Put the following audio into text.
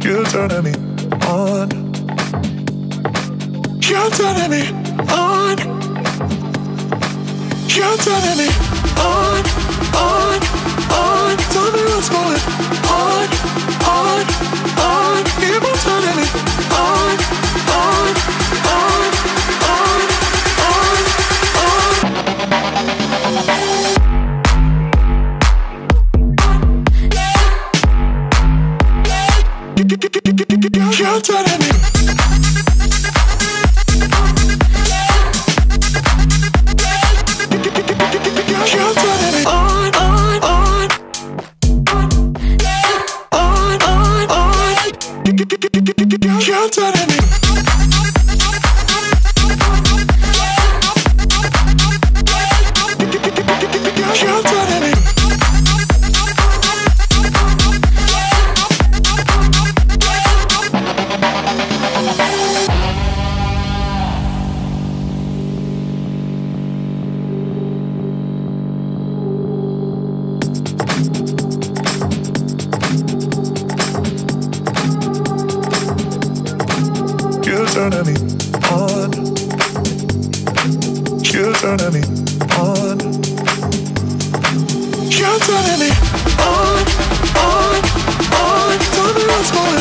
You're turning me on. You're turning me on. You're turning me on, on, on. Tell me what's going on, on, on. Keep on turning me on, on, on, on, on, on. You're turning me. You're turning me. You're turning me. You're turning me on. You're turning me on. You're turning me on, on, on. Tell me what's going on.